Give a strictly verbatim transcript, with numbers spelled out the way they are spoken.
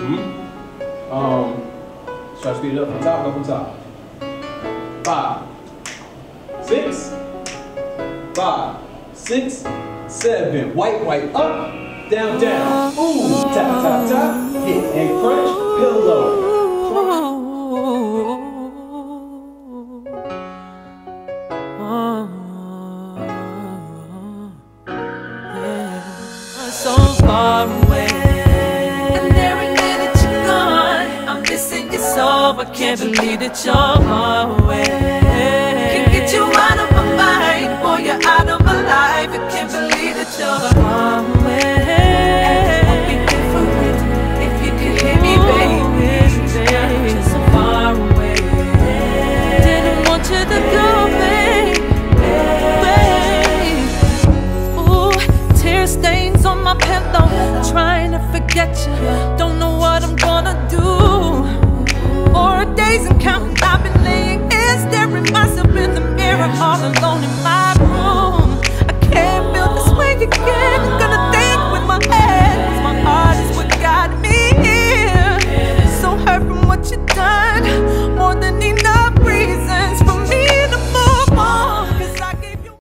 Mm-hmm. Um, try to speed it up from top, up from top. Five, six, five, six, seven. White, white, up, down, down. Ooh, tap, tap, tap. Hit and crunch, pillow. So far away, and every minute you're gone, I'm missing you so. I can't believe that you're far away. Can't get you out of my mind, boy, you're out of my life. I can't believe that you're far away. It would be different if you could hear me, baby. I'm just so far away. Didn't want you to go, babe. Ooh, tear stains on my pillow, trying to forget you. Don't know what I'm gonna do. Four days and counting, I've been laying here staring myself in the mirror all alone.